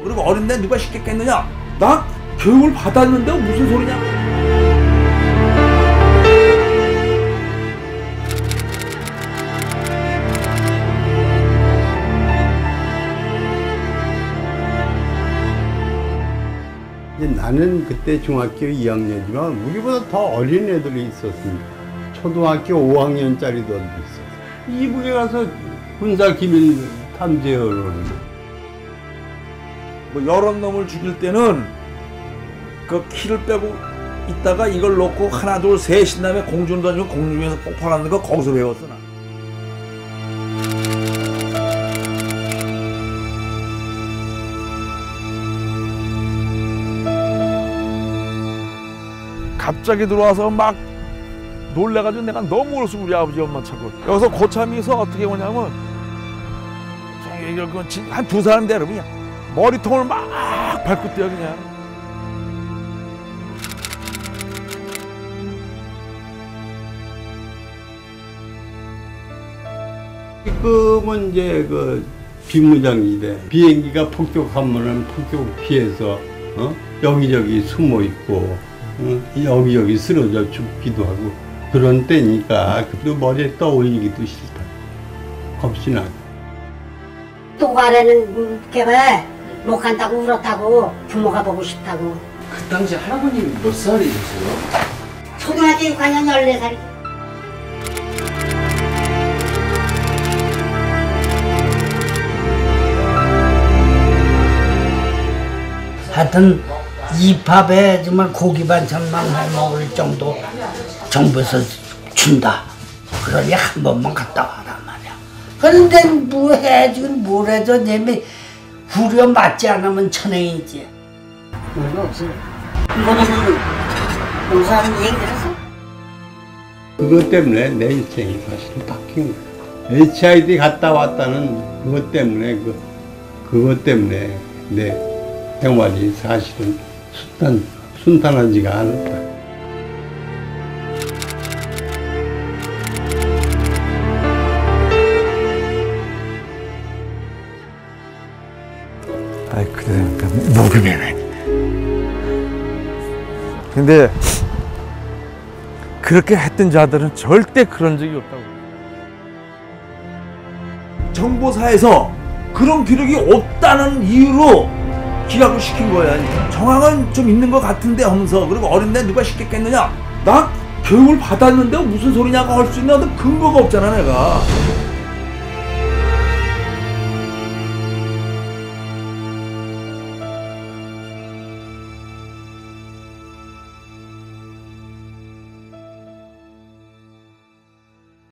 그리고 어린데 누가 시켰겠느냐? 나 교육을 받았는데 무슨 소리냐? 나는 그때 중학교 2학년이지만 우리보다 더 어린 애들이 있었습니다. 초등학교 5학년짜리도 있었어요. 이북에 가서 군사기밀 탐지하러 뭐 여러 놈을 죽일 때는 그 키를 빼고 있다가 이걸 놓고 하나 둘 셋인 다음에 공중 던지고 공중에서 폭발하는 거 거기서 배웠어 나. 갑자기 들어와서 막 놀래가지고 내가 너무 울었어. 우리 아버지 엄마 차고 여기서 고참이서 어떻게 오냐면 한 두 사람 되려 그냥 머리통을 막 밟고 뛰어 그냥. 지금은 이제 그 비무장지대 비행기가 폭격하면은 폭격 피해서 여기저기 숨어 있고 여기저기 쓰러져 죽기도 하고 그런 때니까 그 머리에 떠올리기도 싫다. 겁이 나고. 또 가래는 걔가 못 간다고 울었다고 부모가 보고 싶다고. 그 당시 할아버님 몇 살이셨어요? 초등학교 6학년 14살. 하여튼 이 밥에 정말 고기 반찬만 해 먹을 정도 정부에서 준다. 그러니 한 번만 갔다 와라 말이야. 그런데 뭐 해 지금 뭘 해도 내면 후려 맞지 않으면 천행이지. 별거 없어요. 이거는 용서하는 얘기 들었어? 그것 때문에 내 인생이 사실은 바뀐 거야. HID 갔다 왔다는 그것 때문에 그것 때문에 내 생활이 사실은 순탄하지가 않았다. 아이 그러니까 녹음이네. 근데 그렇게 했던 자들은 절대 그런 적이 없다고. 정보사에서 그런 기록이 없다는 이유로 기각을 시킨 거야. 정황은 좀 있는 것 같은데 하면서. 그리고 어린데 누가 시켰겠느냐? 나 교육을 받았는데 무슨 소리냐고 할 수 있는 어떤 근거가 없잖아 내가.